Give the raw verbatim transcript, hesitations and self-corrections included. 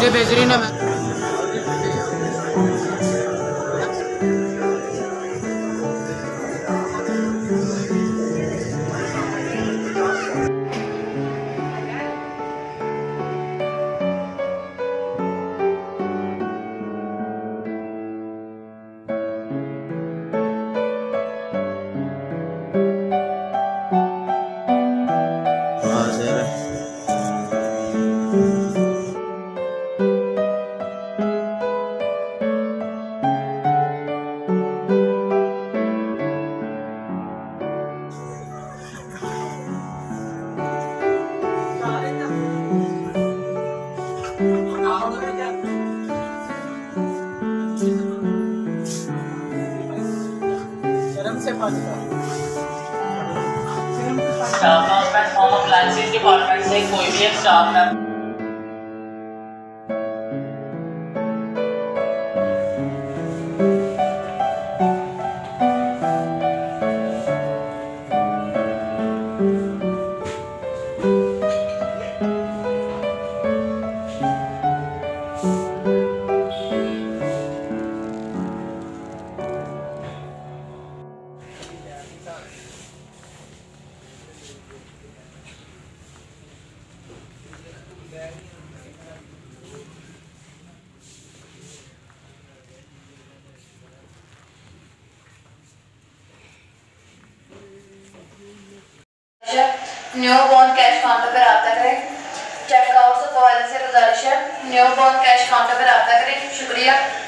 से बेहतरीन है। Staff house home appliances department से कोई भी एक स्टाफ है। न्यू बॉर्न कैश काउंटर पर रब्ता करें। चेकआउट सुपरवाइजर से गुजारिश है न्यू बॉर्न कैश काउंटर पर रब्ता करें। शुक्रिया।